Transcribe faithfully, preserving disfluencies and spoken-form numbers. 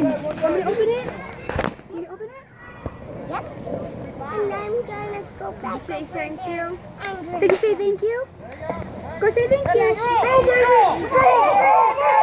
in. Want me to open it? You can open it? Yep. And I'm gonna go back. Did you say thank you? I'm gonna Did you say thank you? Go say thank you. Yes.